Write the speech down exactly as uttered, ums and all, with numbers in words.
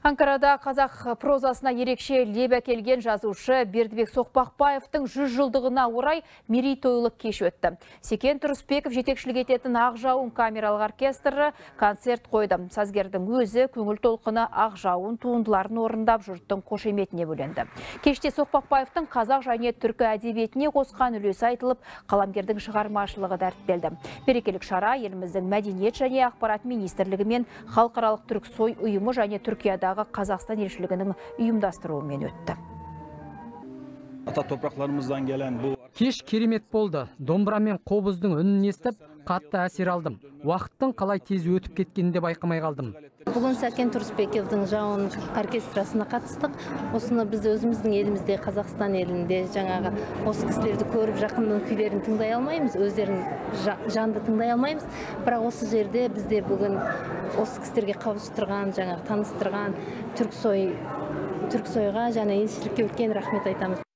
Анкарада қазақ прозасына ерекше леп әкелген жазушы Бердібек Соқпақбаевтың жүз жылдығына орай мерейтойлық кеш өтті. Секен Тұрысбеков жетекшілік ететін Ақжауын камералық оркестрі концерт қойды. Сазгердің өзі көңіл толқыны Ақжауын туындыларын орындап жұрттың қошеметіне бөленді. Кеште Соқпақбаевтың қазақ және түркі әдебиетіне қосқан үлесі айтылып, қаламгердің шығармашылығы дәріптелді. Берекелік шара еліміздің мәдениет және ақпарат министрлігі мен халықаралық түрксой ұйымы және Түркияда Қазақстан елшілігінің ұйымдастыруымен өтті. Ата топырақларымыздан келген бұл кеш керемет болды. Домбыра мен қобыздың үнін естіп, қатты әсер алдым. Уақыттың қалай тез өтіп кеткенін де байқамай қалдым. Бүгін Сәкен Тұрысбековтың Жауын оркестрасына қатыстық. Осыны біз өзіміздің елімізде, Қазақстан елінде жаңағы осы кісілерді көріп, жақынның күйлерін тыңдай алмаймыз, өздерін жанды тыңдай алмаймыз. Бірақ осы жерде бізде бүгін осы кісілерге қауыштырған, жаңағы таныстырған Түрксой Түрксойға және елшілікке үлкен рахмет айтамыз.